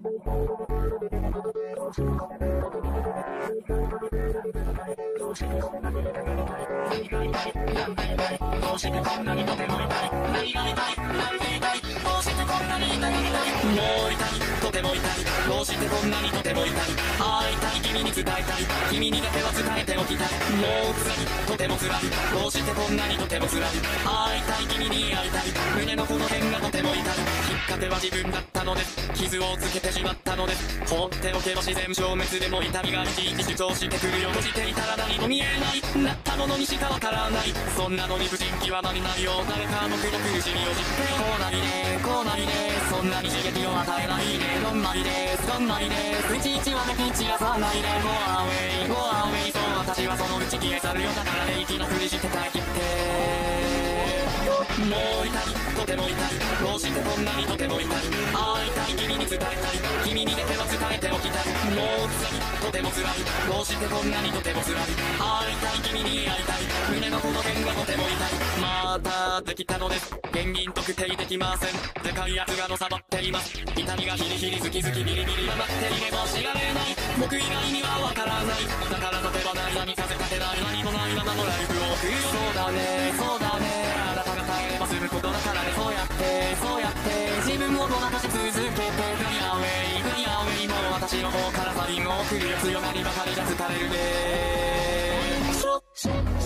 こんなにとても痛い。何が痛い、なんて痛い。どうしてこんなに痛い。もう痛い、とても痛い。どうしてこんなにとても痛い。会いたい、君に伝えたい。君にだけは伝えておきたい。もう辛い、とても辛い。どうしてこんなにとても辛い。会いたい、君に会いたい。胸のこの辺がとても痛い。きっかけは自分だったのです。傷をつけてしまったのです。放っておけば自然消滅でも痛みがいちいち主張してくるよ。閉じていたら何も見えない。なったものにしかわからない。そんなのに不人気は何ないよ。誰か僕の苦しみを知ってこうないで、こうないで。そんなに刺激を与えないで。どんまりです、どんまりです。いちいちはめき散らさないで。Go away, go away。そう私はそのうち消え去るよ。だから平気なふりして耐え切って。もう痛い、とても痛い。どうしてこんなにとても痛い。会いたい、君に伝えたい。君にだけは伝えておきたい。もう辛い、とても辛い。どうしてこんなにとても辛い。会いたい、君に会いたい。胸のこの辺がとても痛い。またできたのです。原因特定できません。でかいやつがのさばっています。痛みがヒリヒリズキズキビリビリが待っていれば知られない。僕以外にはわからない。だから例えばない何させかけない。何もないままのライフを送る。そうだね、そうだね。あなたが耐えればすることだからね。そうやって、そうやって自分をごまかし続けて。フリアウェイ、フリアウェイ。もう私の方からサインを送るよ。強がりばかりじゃ疲れるね。